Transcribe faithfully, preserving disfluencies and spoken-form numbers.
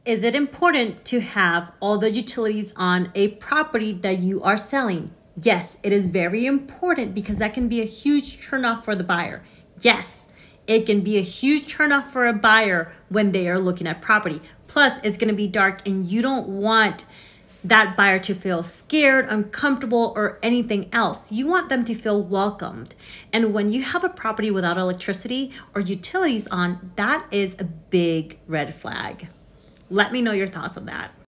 Is it important to have all the utilities on a property that you are selling? Yes, it is very important because that can be a huge turnoff for the buyer. Yes, it can be a huge turnoff for a buyer when they are looking at property. Plus, it's going to be dark and you don't want that buyer to feel scared, uncomfortable, or anything else. You want them to feel welcomed. And when you have a property without electricity or utilities on, that is a big red flag. Let me know your thoughts on that.